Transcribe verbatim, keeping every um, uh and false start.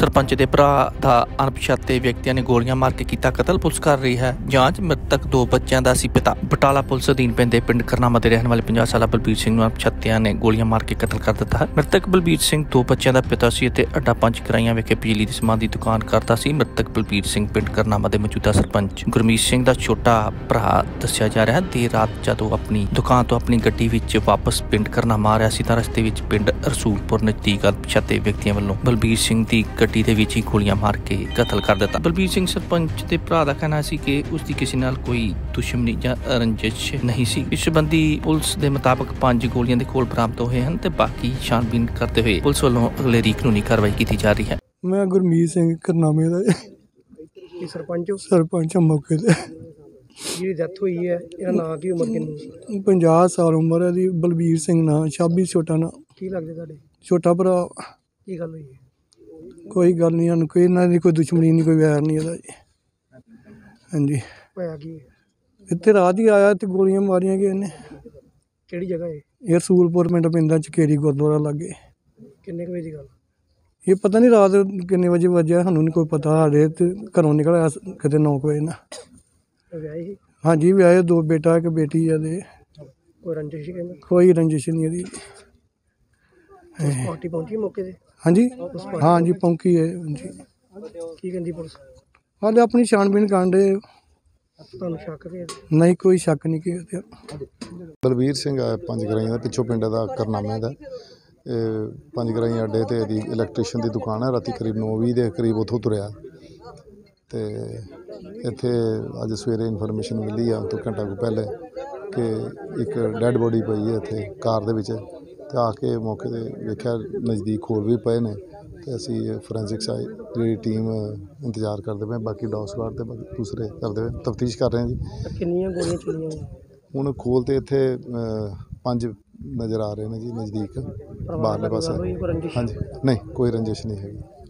सरपंच के भरा का अणपछाते व्यक्तियों ने गोलियां मार के किया कतल। पुलिस कर रही है जांच। मृतक दो बच्चों का सी पिता। बटाला पुलिस अधीन पैंदे पिंड करनामा के रहने वाले पचास साल बलबीर सिंह नूं अणपछातियां ने गोलियां मार के कतल कर दिता है। मृतक बलबीर सिंह दो बच्चों का पिता सी ते अड्डा पंच कराइयां विखे बिजली की समान की दुकान करता सी। मृतक बलबीर सिंह पिंड करनामा के मौजूदा सरपंच गुरमीत सिंह का छोटा भरा दस्सिया जा रहा है। देर रात जदों अपनी दुकान तो अपनी गड्डी विच वापस पिंड करनामा आ रहा सी तां रस्ते विच पिंड रसूलपुर नज़दीक अणपछाते व्यक्तियों वालों बलबीर सिंह की गड्डी दे विच ही गोलियां मार के कतल कर दिता। बलबीर सिंह सरपंच के भरा का कहना सी कि उसकी किसी नाल कोई दुश्मनी या रंजिश नहीं सी। इस संबंधी पुलिस के मुताबिक पांच गोलियां दे खोल बरामद होए हैं ते बाकी छानबीन करते हुए पुलिस वालों अगलेरी कानूनी कार्रवाई की जा रही है। मैं गुरमीत सिंह करनामे दा सरपंच सरपंच मौके ते जी डेथ हुई है इहदा नाम की उम्र किन्नी पचास साल उम्र है दी। बलबीर सिंह ना छब्बी छोटा ना की लगदे तुहाडे छोटा भरा। की गल हुई है कोई गल नहीं सानूं कोई इन्हां दी कोई दुश्मनी नहीं कोई वैर नहीं इहदा जी। हाँ जी होया की इत्थे रात ही आया ते गोलियां मारियां कि इन्हें। किहड़ी जगह है ये रसूलपुर पिंड पिंदा चकेरी गुरुद्वारा लागे। किन्ने कुछ दी गल ये पता नहीं रात किन्ने बजे वजह सानूं नहीं कोई पता। साढ़े ते घरों निकल आया किते नौ बजे ना। व्याही ही हाँ जी व्याहे दो बेटा एक बेटी है दे। कोई रंजिश ही कहंदे कोई रंजिश नहीं है पार्टी पहुंची मौके ते हाँ जी हाँ जी पौंकी है जी। की कहंदी पुलिस हाले अपनी छानबीन कांडे तुहानूं शक भी है नहीं कोई शक नहीं कि बलबीर सिंह है पंज गराइयां पिछों पिंड का करनामे का पंज गराइयां अड्डे ते दी इलैक्ट्रीशियन की दुकान है। राती करीब नौ भी के करीब उतों तुरया तो इत्थे अज सवेरे इनफॉर्मेशन मिली है तो घंटा को पहले कि एक डैड बॉडी पई है इत्थे कार दे विच ते आके मौके ते वेख्या नज़दीक होर भी पे ने ते असीं फोरेंसिक साइड जी टीम इंतजार करते पे। बाकी डॉग स्क्वाड ते बाकी दूसरे करते पे तफ्तीश कर रहे हैं जी। किन्नियां गोलियां चलियां हुण खोल ते इत्थे पंज नज़र आ रहे हैं जी नज़दीक बाहरले पासे। हाँ जी नहीं कोई रंजिश नहीं हैगी।